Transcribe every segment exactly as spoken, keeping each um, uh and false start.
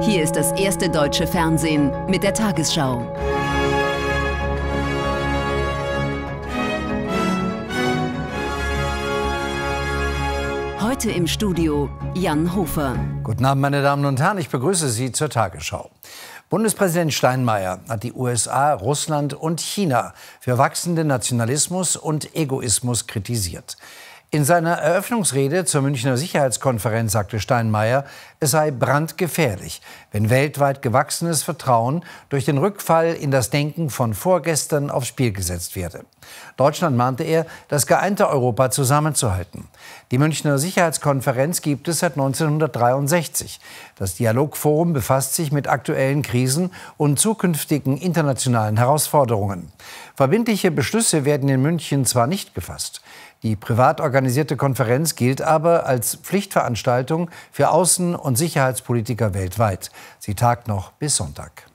Hier ist das erste deutsche Fernsehen mit der Tagesschau. Heute im Studio Jan Hofer. Guten Abend, meine Damen und Herren, ich begrüße Sie zur Tagesschau. Bundespräsident Steinmeier hat die U S A, Russland und China für wachsenden Nationalismus und Egoismus kritisiert. In seiner Eröffnungsrede zur Münchner Sicherheitskonferenz sagte Steinmeier, es sei brandgefährlich, wenn weltweit gewachsenes Vertrauen durch den Rückfall in das Denken von vorgestern aufs Spiel gesetzt werde. Deutschland mahnte er, das geeinte Europa zusammenzuhalten. Die Münchner Sicherheitskonferenz gibt es seit neunzehnhundertdreiundsechzig. Das Dialogforum befasst sich mit aktuellen Krisen und zukünftigen internationalen Herausforderungen. Verbindliche Beschlüsse werden in München zwar nicht gefasst. Die privat organisierte Konferenz gilt aber als Pflichtveranstaltung für Außen- und Sicherheitspolitiker weltweit. Sie tagt noch bis Sonntag.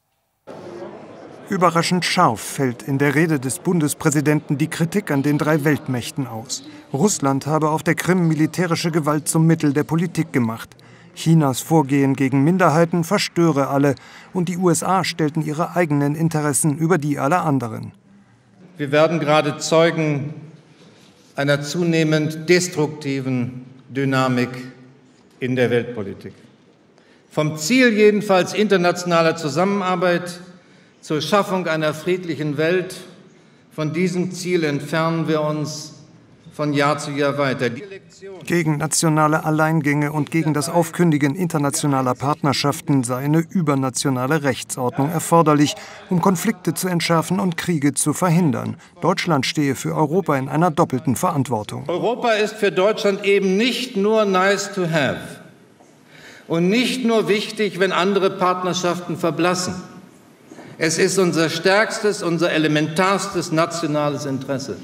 Überraschend scharf fällt in der Rede des Bundespräsidenten die Kritik an den drei Weltmächten aus. Russland habe auf der Krim militärische Gewalt zum Mittel der Politik gemacht. Chinas Vorgehen gegen Minderheiten verstöre alle und die U S A stellten ihre eigenen Interessen über die aller anderen. Wir werden gerade Zeugen einer zunehmend destruktiven Dynamik in der Weltpolitik. Vom Ziel jedenfalls internationaler Zusammenarbeit zur Schaffung einer friedlichen Welt, von diesem Ziel entfernen wir uns von Jahr zu Jahr weiter. Gegen nationale Alleingänge und gegen das Aufkündigen internationaler Partnerschaften sei eine übernationale Rechtsordnung erforderlich, um Konflikte zu entschärfen und Kriege zu verhindern. Deutschland stehe für Europa in einer doppelten Verantwortung. Europa ist für Deutschland eben nicht nur nice to have und nicht nur wichtig, wenn andere Partnerschaften verblassen. Es ist unser stärkstes, unser elementarstes nationales Interesse.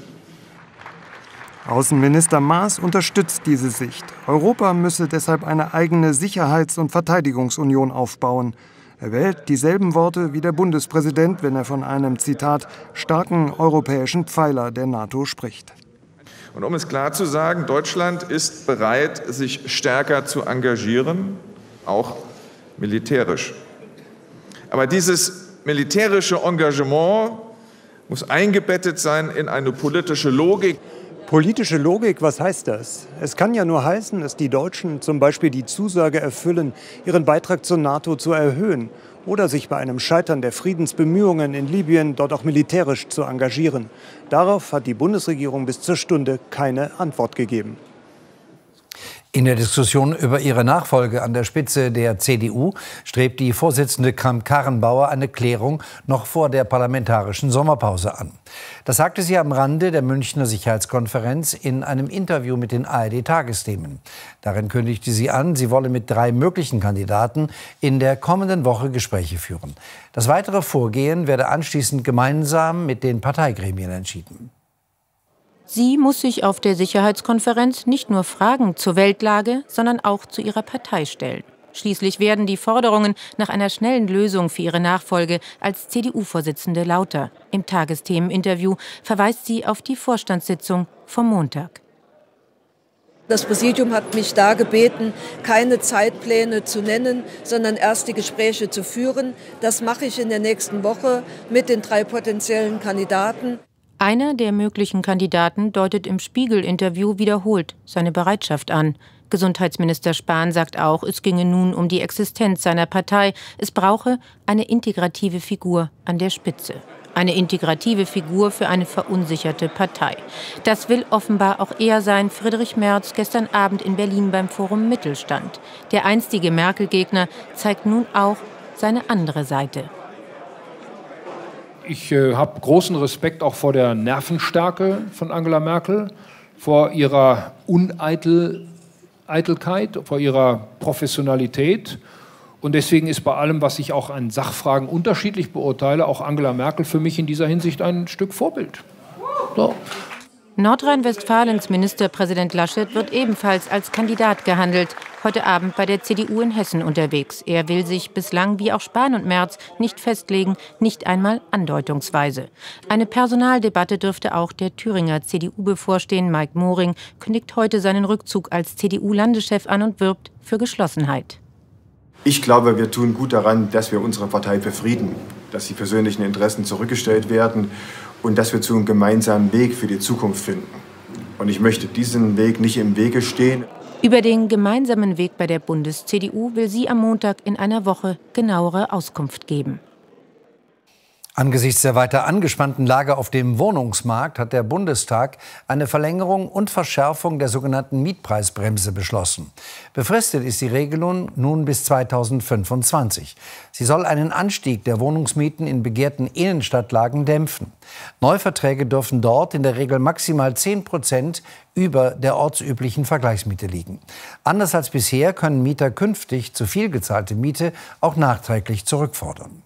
Außenminister Maas unterstützt diese Sicht. Europa müsse deshalb eine eigene Sicherheits- und Verteidigungsunion aufbauen. Er wählt dieselben Worte wie der Bundespräsident, wenn er von einem, Zitat, starken europäischen Pfeiler der NATO spricht. Und um es klar zu sagen, Deutschland ist bereit, sich stärker zu engagieren, auch militärisch. Aber dieses militärische Engagement muss eingebettet sein in eine politische Logik. Politische Logik, was heißt das? Es kann ja nur heißen, dass die Deutschen zum Beispiel die Zusage erfüllen, ihren Beitrag zur NATO zu erhöhen oder sich bei einem Scheitern der Friedensbemühungen in Libyen dort auch militärisch zu engagieren. Darauf hat die Bundesregierung bis zur Stunde keine Antwort gegeben. In der Diskussion über ihre Nachfolge an der Spitze der C D U strebt die Vorsitzende Kramp-Karrenbauer eine Klärung noch vor der parlamentarischen Sommerpause an. Das sagte sie am Rande der Münchner Sicherheitskonferenz in einem Interview mit den A R D-Tagesthemen. Darin kündigte sie an, sie wolle mit drei möglichen Kandidaten in der kommenden Woche Gespräche führen. Das weitere Vorgehen werde anschließend gemeinsam mit den Parteigremien entschieden. Sie muss sich auf der Sicherheitskonferenz nicht nur Fragen zur Weltlage, sondern auch zu ihrer Partei stellen. Schließlich werden die Forderungen nach einer schnellen Lösung für ihre Nachfolge als C D U-Vorsitzende lauter. Im Tagesthemeninterview verweist sie auf die Vorstandssitzung vom Montag. Das Präsidium hat mich da gebeten, keine Zeitpläne zu nennen, sondern erst die Gespräche zu führen. Das mache ich in der nächsten Woche mit den drei potenziellen Kandidaten. Einer der möglichen Kandidaten deutet im Spiegel-Interview wiederholt seine Bereitschaft an. Gesundheitsminister Spahn sagt auch, es ginge nun um die Existenz seiner Partei. Es brauche eine integrative Figur an der Spitze. Eine integrative Figur für eine verunsicherte Partei. Das will offenbar auch er sein, Friedrich Merz gestern Abend in Berlin beim Forum Mittelstand. Der einstige Merkel-Gegner zeigt nun auch seine andere Seite. Ich äh, habe großen Respekt auch vor der Nervenstärke von Angela Merkel, vor ihrer Uneitelkeit, vor ihrer Professionalität. Und deswegen ist bei allem, was ich auch an Sachfragen unterschiedlich beurteile, auch Angela Merkel für mich in dieser Hinsicht ein Stück Vorbild. So. Nordrhein-Westfalens Ministerpräsident Laschet wird ebenfalls als Kandidat gehandelt. Heute Abend bei der C D U in Hessen unterwegs. Er will sich bislang, wie auch Spahn und Merz, nicht festlegen, nicht einmal andeutungsweise. Eine Personaldebatte dürfte auch der Thüringer C D U bevorstehen. Mike Moring kündigt heute seinen Rückzug als C D U-Landeschef an und wirbt für Geschlossenheit. Ich glaube, wir tun gut daran, dass wir unsere Partei befrieden, dass die persönlichen Interessen zurückgestellt werden und dass wir zu einem gemeinsamen Weg für die Zukunft finden. Und ich möchte diesen Weg nicht im Wege stehen. Über den gemeinsamen Weg bei der Bundes-C D U will sie am Montag in einer Woche genauere Auskunft geben. Angesichts der weiter angespannten Lage auf dem Wohnungsmarkt hat der Bundestag eine Verlängerung und Verschärfung der sogenannten Mietpreisbremse beschlossen. Befristet ist die Regelung nun bis zweitausendfünfundzwanzig. Sie soll einen Anstieg der Wohnungsmieten in begehrten Innenstadtlagen dämpfen. Neuverträge dürfen dort in der Regel maximal zehn Prozent über der ortsüblichen Vergleichsmiete liegen. Anders als bisher können Mieter künftig zu viel gezahlte Miete auch nachträglich zurückfordern.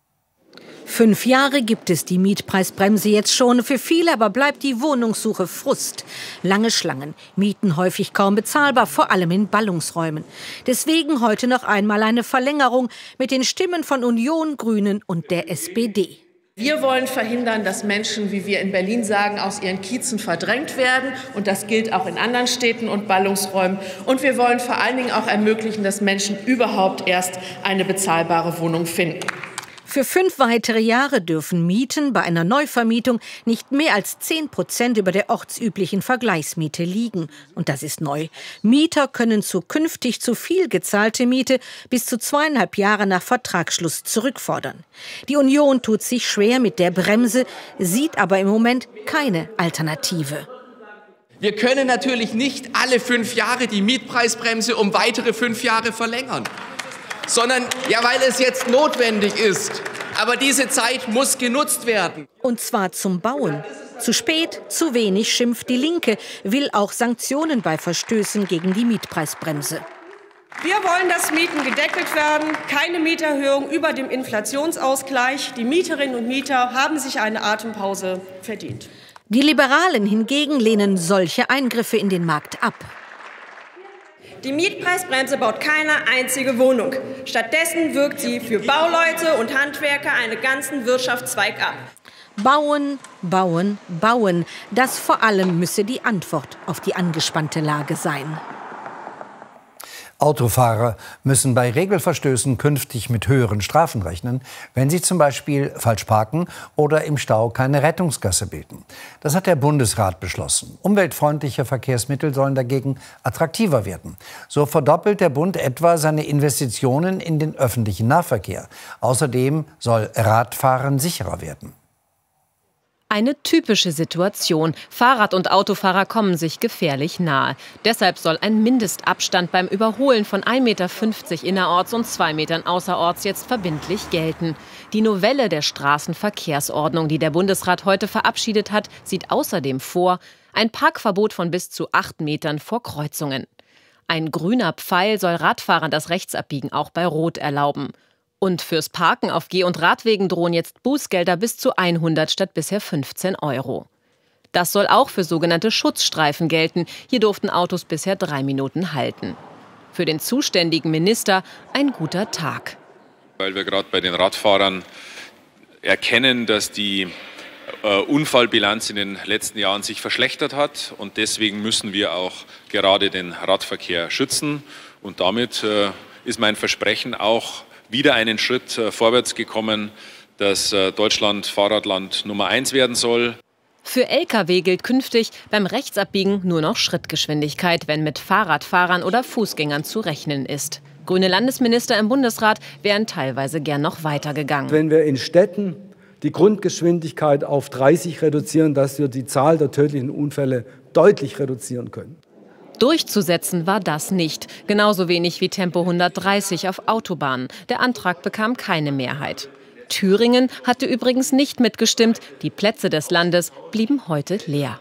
Fünf Jahre gibt es die Mietpreisbremse jetzt schon. Für viele aber bleibt die Wohnungssuche Frust. Lange Schlangen, Mieten häufig kaum bezahlbar, vor allem in Ballungsräumen. Deswegen heute noch einmal eine Verlängerung mit den Stimmen von Union, Grünen und der S P D. Wir wollen verhindern, dass Menschen, wie wir in Berlin sagen, aus ihren Kiezen verdrängt werden. Und das gilt auch in anderen Städten und Ballungsräumen. Und wir wollen vor allen Dingen auch ermöglichen, dass Menschen überhaupt erst eine bezahlbare Wohnung finden. Für fünf weitere Jahre dürfen Mieten bei einer Neuvermietung nicht mehr als zehn Prozent über der ortsüblichen Vergleichsmiete liegen. Und das ist neu. Mieter können zukünftig zu viel gezahlte Miete bis zu zweieinhalb Jahre nach Vertragsschluss zurückfordern. Die Union tut sich schwer mit der Bremse, sieht aber im Moment keine Alternative. Wir können natürlich nicht alle fünf Jahre die Mietpreisbremse um weitere fünf Jahre verlängern. Sondern, ja, weil es jetzt notwendig ist. Aber diese Zeit muss genutzt werden. Und zwar zum Bauen. Zu spät, zu wenig, schimpft die Linke, will auch Sanktionen bei Verstößen gegen die Mietpreisbremse. Wir wollen, dass Mieten gedeckelt werden, keine Mieterhöhung über dem Inflationsausgleich. Die Mieterinnen und Mieter haben sich eine Atempause verdient. Die Liberalen hingegen lehnen solche Eingriffe in den Markt ab. Die Mietpreisbremse baut keine einzige Wohnung. Stattdessen wirkt sie für Bauleute und Handwerker einen ganzen Wirtschaftszweig ab. Bauen, bauen, bauen. Das vor allem müsse die Antwort auf die angespannte Lage sein. Autofahrer müssen bei Regelverstößen künftig mit höheren Strafen rechnen, wenn sie zum Beispiel falsch parken oder im Stau keine Rettungsgasse bilden. Das hat der Bundesrat beschlossen. Umweltfreundliche Verkehrsmittel sollen dagegen attraktiver werden. So verdoppelt der Bund etwa seine Investitionen in den öffentlichen Nahverkehr. Außerdem soll Radfahren sicherer werden. Eine typische Situation. Fahrrad- und Autofahrer kommen sich gefährlich nahe. Deshalb soll ein Mindestabstand beim Überholen von ein Meter fünfzig innerorts und zwei Metern außerorts jetzt verbindlich gelten. Die Novelle der Straßenverkehrsordnung, die der Bundesrat heute verabschiedet hat, sieht außerdem vor, ein Parkverbot von bis zu acht Metern vor Kreuzungen. Ein grüner Pfeil soll Radfahrern das Rechtsabbiegen auch bei Rot erlauben. Und fürs Parken auf Geh- und Radwegen drohen jetzt Bußgelder bis zu hundert statt bisher fünfzehn Euro. Das soll auch für sogenannte Schutzstreifen gelten. Hier durften Autos bisher drei Minuten halten. Für den zuständigen Minister ein guter Tag. Weil wir gerade bei den Radfahrern erkennen, dass die äh, Unfallbilanz in den letzten Jahren sich verschlechtert hat. Und deswegen müssen wir auch gerade den Radverkehr schützen. Und damit äh, ist mein Versprechen auch wieder einen Schritt äh, vorwärts gekommen, dass äh, Deutschland Fahrradland Nummer eins werden soll. Für L K W gilt künftig beim Rechtsabbiegen nur noch Schrittgeschwindigkeit, wenn mit Fahrradfahrern oder Fußgängern zu rechnen ist. Grüne Landesminister im Bundesrat wären teilweise gern noch weitergegangen. Wenn wir in Städten die Grundgeschwindigkeit auf dreißig reduzieren, dass wir die Zahl der tödlichen Unfälle deutlich reduzieren können. Durchzusetzen war das nicht, genauso wenig wie Tempo hundertdreißig auf Autobahnen. Der Antrag bekam keine Mehrheit. Thüringen hatte übrigens nicht mitgestimmt. Die Plätze des Landes blieben heute leer.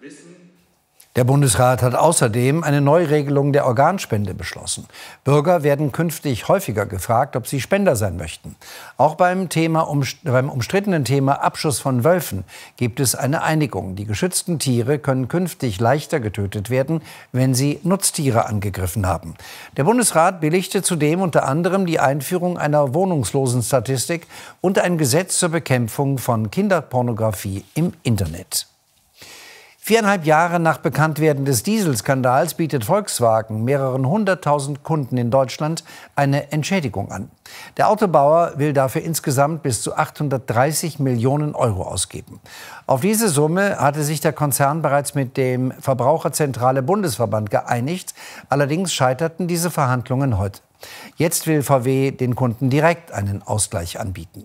Der Bundesrat hat außerdem eine Neuregelung der Organspende beschlossen. Bürger werden künftig häufiger gefragt, ob sie Spender sein möchten. Auch beim, Thema, um, beim umstrittenen Thema Abschuss von Wölfen gibt es eine Einigung. Die geschützten Tiere können künftig leichter getötet werden, wenn sie Nutztiere angegriffen haben. Der Bundesrat billigte zudem unter anderem die Einführung einer Wohnungslosenstatistik und ein Gesetz zur Bekämpfung von Kinderpornografie im Internet. Viereinhalb Jahre nach Bekanntwerden des Dieselskandals bietet Volkswagen mehreren hunderttausend Kunden in Deutschland eine Entschädigung an. Der Autobauer will dafür insgesamt bis zu achthundertdreißig Millionen Euro ausgeben. Auf diese Summe hatte sich der Konzern bereits mit dem Verbraucherzentrale Bundesverband geeinigt. Allerdings scheiterten diese Verhandlungen heute. Jetzt will V W den Kunden direkt einen Ausgleich anbieten.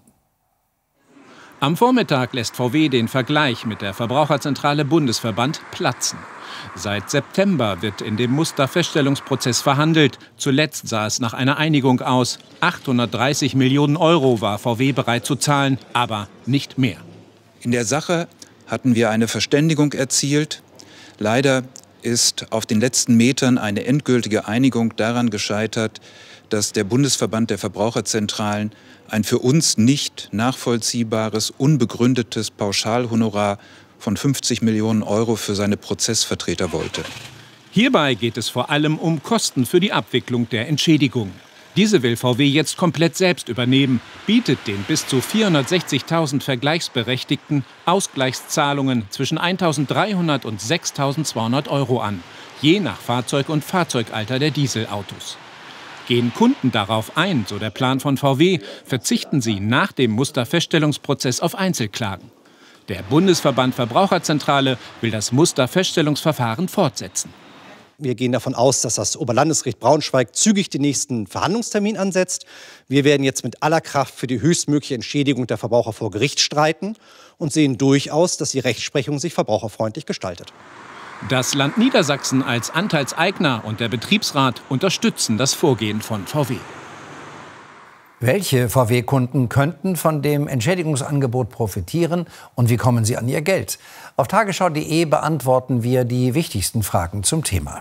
Am Vormittag lässt V W den Vergleich mit der Verbraucherzentrale Bundesverband platzen. Seit September wird in dem Musterfeststellungsprozess verhandelt. Zuletzt sah es nach einer Einigung aus. achthundertdreißig Millionen Euro war V W bereit zu zahlen, aber nicht mehr. In der Sache hatten wir eine Verständigung erzielt. Leider ist auf den letzten Metern eine endgültige Einigung daran gescheitert, dass der Bundesverband der Verbraucherzentralen ein für uns nicht nachvollziehbares, unbegründetes Pauschalhonorar von fünfzig Millionen Euro für seine Prozessvertreter wollte. Hierbei geht es vor allem um Kosten für die Abwicklung der Entschädigung. Diese will V W jetzt komplett selbst übernehmen, bietet den bis zu vierhundertsechzigtausend Vergleichsberechtigten Ausgleichszahlungen zwischen eintausenddreihundert und sechstausendzweihundert Euro an, je nach Fahrzeug und Fahrzeugalter der Dieselautos. Gehen Kunden darauf ein, so der Plan von V W, verzichten sie nach dem Musterfeststellungsprozess auf Einzelklagen. Der Bundesverband Verbraucherzentrale will das Musterfeststellungsverfahren fortsetzen. Wir gehen davon aus, dass das Oberlandesgericht Braunschweig zügig den nächsten Verhandlungstermin ansetzt. Wir werden jetzt mit aller Kraft für die höchstmögliche Entschädigung der Verbraucher vor Gericht streiten und sehen durchaus, dass die Rechtsprechung sich verbraucherfreundlich gestaltet. Das Land Niedersachsen als Anteilseigner und der Betriebsrat unterstützen das Vorgehen von V W. Welche V W-Kunden könnten von dem Entschädigungsangebot profitieren und wie kommen sie an ihr Geld? Auf tagesschau punkt de beantworten wir die wichtigsten Fragen zum Thema.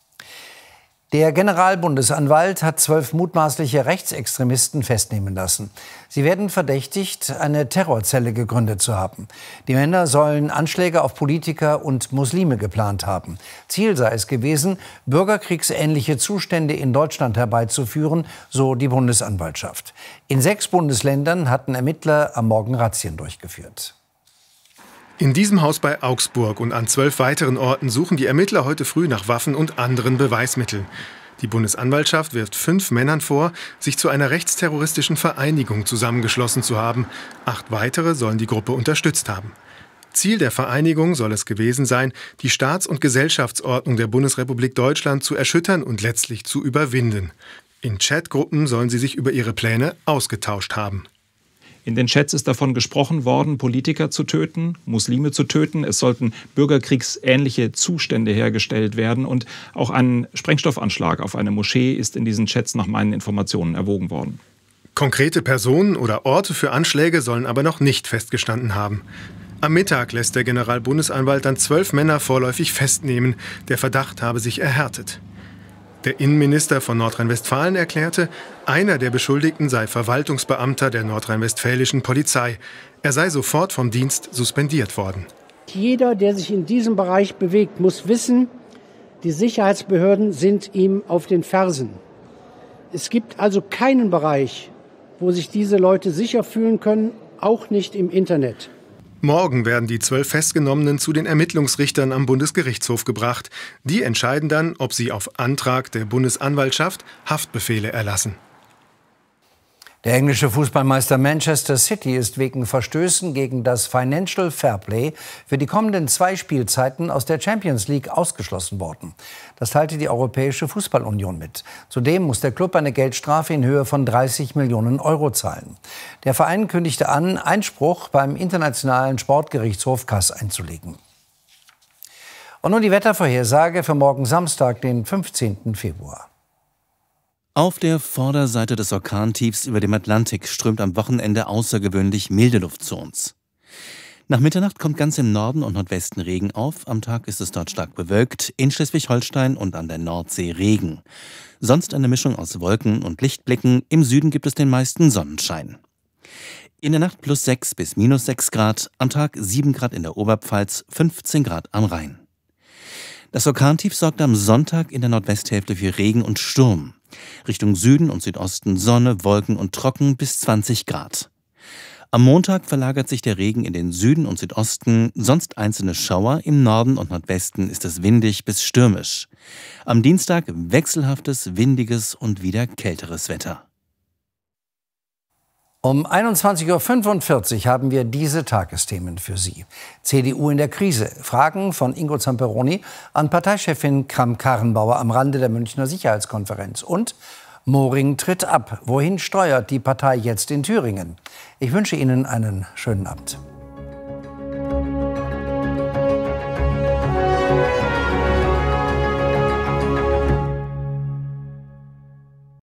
Der Generalbundesanwalt hat zwölf mutmaßliche Rechtsextremisten festnehmen lassen. Sie werden verdächtigt, eine Terrorzelle gegründet zu haben. Die Männer sollen Anschläge auf Politiker und Muslime geplant haben. Ziel sei es gewesen, bürgerkriegsähnliche Zustände in Deutschland herbeizuführen, so die Bundesanwaltschaft. In sechs Bundesländern hatten Ermittler am Morgen Razzien durchgeführt. In diesem Haus bei Augsburg und an zwölf weiteren Orten suchen die Ermittler heute früh nach Waffen und anderen Beweismitteln. Die Bundesanwaltschaft wirft fünf Männern vor, sich zu einer rechtsterroristischen Vereinigung zusammengeschlossen zu haben. Acht weitere sollen die Gruppe unterstützt haben. Ziel der Vereinigung soll es gewesen sein, die Staats- und Gesellschaftsordnung der Bundesrepublik Deutschland zu erschüttern und letztlich zu überwinden. In Chatgruppen sollen sie sich über ihre Pläne ausgetauscht haben. In den Chats ist davon gesprochen worden, Politiker zu töten, Muslime zu töten. Es sollten bürgerkriegsähnliche Zustände hergestellt werden. Und auch ein Sprengstoffanschlag auf eine Moschee ist in diesen Chats nach meinen Informationen erwogen worden. Konkrete Personen oder Orte für Anschläge sollen aber noch nicht festgestanden haben. Am Mittag lässt der Generalbundesanwalt dann zwölf Männer vorläufig festnehmen. Der Verdacht habe sich erhärtet. Der Innenminister von Nordrhein-Westfalen erklärte, einer der Beschuldigten sei Verwaltungsbeamter der nordrhein-westfälischen Polizei. Er sei sofort vom Dienst suspendiert worden. Jeder, der sich in diesem Bereich bewegt, muss wissen, die Sicherheitsbehörden sind ihm auf den Fersen. Es gibt also keinen Bereich, wo sich diese Leute sicher fühlen können, auch nicht im Internet. Morgen werden die zwölf Festgenommenen zu den Ermittlungsrichtern am Bundesgerichtshof gebracht. Die entscheiden dann, ob sie auf Antrag der Bundesanwaltschaft Haftbefehle erlassen. Der englische Fußballmeister Manchester City ist wegen Verstößen gegen das Financial Fairplay für die kommenden zwei Spielzeiten aus der Champions League ausgeschlossen worden. Das teilte die Europäische Fußballunion mit. Zudem muss der Klub eine Geldstrafe in Höhe von dreißig Millionen Euro zahlen. Der Verein kündigte an, Einspruch beim Internationalen Sportgerichtshof Kass einzulegen. Und nun die Wettervorhersage für morgen Samstag, den fünfzehnten Februar. Auf der Vorderseite des Orkantiefs über dem Atlantik strömt am Wochenende außergewöhnlich milde Luft zu uns. Nach Mitternacht kommt ganz im Norden und Nordwesten Regen auf. Am Tag ist es dort stark bewölkt, in Schleswig-Holstein und an der Nordsee Regen. Sonst eine Mischung aus Wolken und Lichtblicken. Im Süden gibt es den meisten Sonnenschein. In der Nacht plus sechs bis minus sechs Grad, am Tag sieben Grad in der Oberpfalz, fünfzehn Grad am Rhein. Das Orkantief sorgt am Sonntag in der Nordwesthälfte für Regen und Sturm. Richtung Süden und Südosten Sonne, Wolken und trocken bis zwanzig Grad. Am Montag verlagert sich der Regen in den Süden und Südosten, sonst einzelne Schauer, im Norden und Nordwesten ist es windig bis stürmisch. Am Dienstag wechselhaftes, windiges und wieder kälteres Wetter. Um einundzwanzig Uhr fünfundvierzig haben wir diese Tagesthemen für Sie. C D U in der Krise. Fragen von Ingo Zamperoni an Parteichefin Kramp-Karrenbauer am Rande der Münchner Sicherheitskonferenz. Und Moring tritt ab. Wohin steuert die Partei jetzt in Thüringen? Ich wünsche Ihnen einen schönen Abend.